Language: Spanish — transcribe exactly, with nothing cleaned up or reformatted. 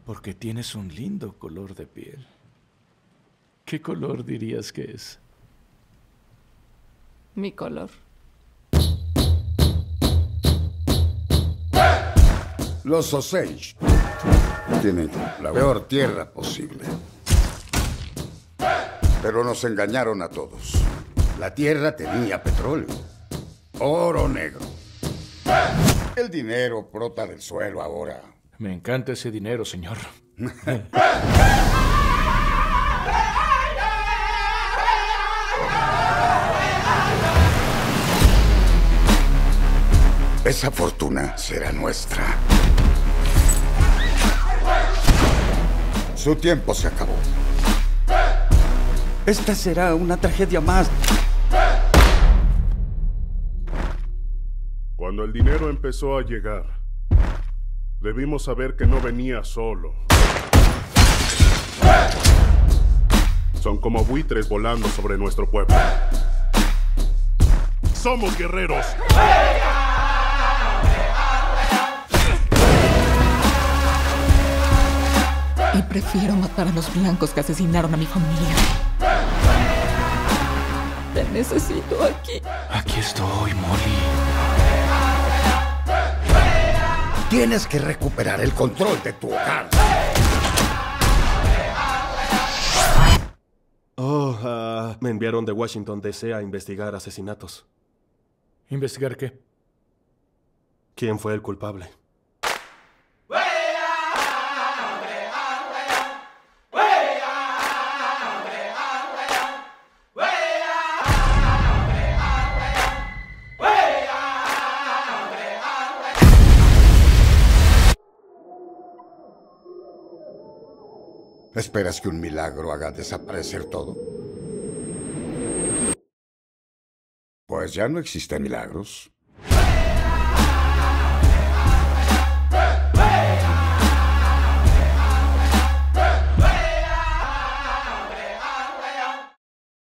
Porque tienes un lindo color de piel. ¿Qué color dirías que es? Mi color. Los Osage tienen la peor tierra posible. Pero nos engañaron a todos. La tierra tenía petróleo, oro negro. El dinero brota del suelo ahora. Me encanta ese dinero, señor. Esa fortuna será nuestra. Su tiempo se acabó. Esta será una tragedia más. Cuando el dinero empezó a llegar, debimos saber que no venía solo. Son como buitres volando sobre nuestro pueblo. ¡Somos guerreros! Y prefiero matar a los blancos que asesinaron a mi familia. Te necesito aquí. Aquí estoy, Molly. Tienes que recuperar el control de tu hogar. Oh, uh, me enviaron de Washington, D C a investigar asesinatos. ¿Investigar qué? ¿Quién fue el culpable? ¿Esperas que un milagro haga desaparecer todo? Pues ya no existen milagros.